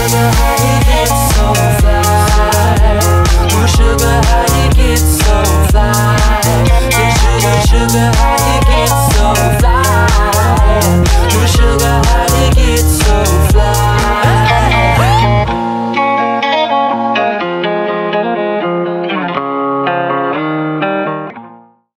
sugar, how you get so fly? Ooh, sugar, how you get so fly? Sugar, sugar, how